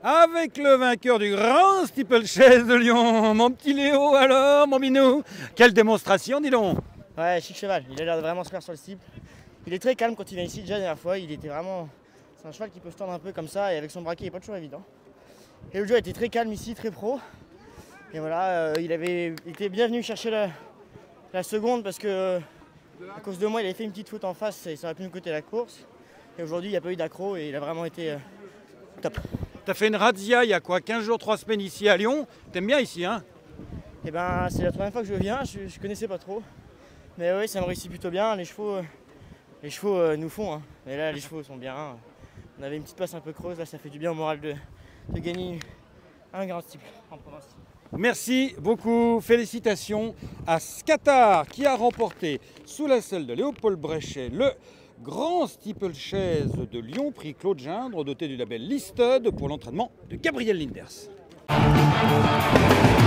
avec le vainqueur du grand steeplechase de Lyon, mon petit Léo. Alors, mon minou, quelle démonstration, dis donc. Ouais, chic cheval, il a l'air de vraiment se faire sur le steeple. Il est très calme quand il vient ici. Déjà la dernière fois, il était vraiment... C'est un cheval qui peut se tendre un peu comme ça et avec son braquet, il n'est pas toujours évident. Et le jeu était très calme ici, très pro. Et voilà, il était bien venu chercher la seconde parce que à cause de moi, il avait fait une petite faute en face et ça aurait pu nous coûter la course. Et aujourd'hui, il n'y a pas eu d'accro et il a vraiment été top. T'as fait une razzia il y a quoi, 15 jours, 3 semaines ici à Lyon. T'aimes bien ici, hein? Et ben, c'est la première fois que je viens, je connaissais pas trop. Mais oui, ça me réussit plutôt bien. Les chevaux nous font. Hein. Et là, les chevaux sont bien. On avait une petite passe un peu creuse, là, ça fait du bien au moral de gagner un grand steeple en province. Merci beaucoup, félicitations à Scatar qui a remporté sous la selle de Léopold Bréchet le grand steeplechase de Lyon, prix Claude Gindre, doté du label Listed pour l'entraînement de Gabriel Linders.